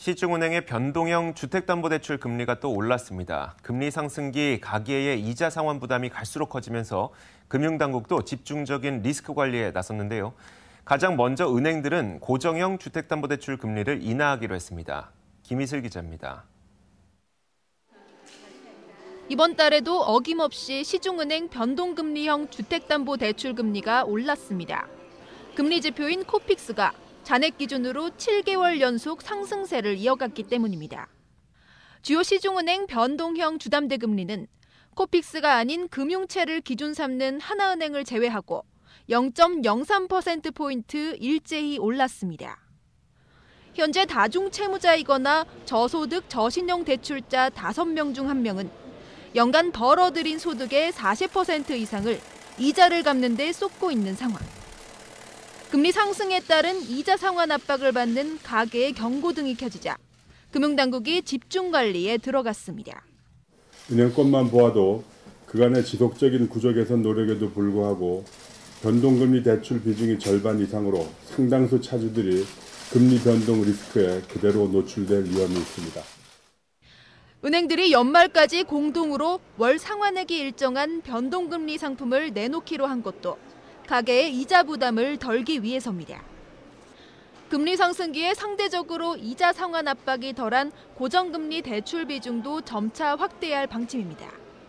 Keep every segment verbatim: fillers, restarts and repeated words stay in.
시중은행의 변동형 주택담보대출 금리가 또 올랐습니다. 금리 상승기 가계의 이자 상환 부담이 갈수록 커지면서 금융당국도 집중적인 리스크 관리에 나섰는데요. 가장 먼저 은행들은 고정형 주택담보대출 금리를 인하하기로 했습니다. 김희슬 기자입니다. 이번 달에도 어김없이 시중은행 변동금리형 주택담보대출 금리가 올랐습니다. 금리 지표인 코픽스가 잔액 기준으로 칠 개월 연속 상승세를 이어갔기 때문입니다. 주요 시중은행 변동형 주담대 금리는 코픽스가 아닌 금융채를 기준 삼는 하나은행을 제외하고 영 점 영삼 퍼센트포인트 일제히 올랐습니다. 현재 다중채무자이거나 저소득 저신용 대출자 다섯 명 중 한 명은 연간 벌어들인 소득의 사십 퍼센트 이상을 이자를 갚는 데 쏟고 있는 상황. 금리 상승에 따른 이자 상환 압박을 받는 가계의 경고등이 켜지자 금융당국이 집중 관리에 들어갔습니다. 은행권만 보아도 그간의 지속적인 구조 개선 노력에도 불구하고 변동금리 대출 비중이 절반 이상으로 상당수 차주들이 금리 변동 리스크에 그대로 노출될 위험이 있습니다. 은행들이 연말까지 공동으로 월 상환액이 일정한 변동금리 상품을 내놓기로 한 것도 가계의 이자 부담을 덜기 위해서입니다. 금리 상승기에 상대적으로 이자 상환 압박이 덜한 고정금리 대출 비중도 점차 확대해야 할 방침입니다.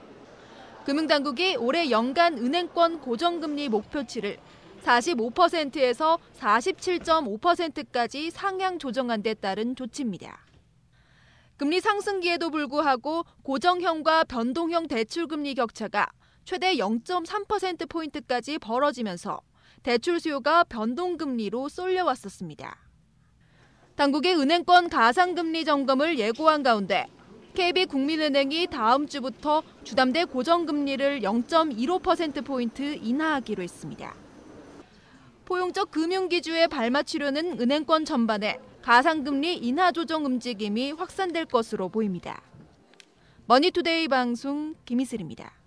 금융당국이 올해 연간 은행권 고정금리 목표치를 사십오 퍼센트에서 사십칠 점 오 퍼센트까지 상향 조정한 데 따른 조치입니다. 금리 상승기에도 불구하고 고정형과 변동형 대출금리 격차가 최대 영 점 삼 퍼센트포인트까지 벌어지면서 대출 수요가 변동금리로 쏠려왔었습니다. 당국의 은행권 가상금리 점검을 예고한 가운데 케이비국민은행이 다음 주부터 주담대 고정금리를 영 점 일오 퍼센트포인트 인하하기로 했습니다. 포용적 금융기주에 발맞추려는 은행권 전반에 가상금리 인하 조정 움직임이 확산될 것으로 보입니다. 머니투데이 방송 김희슬입니다.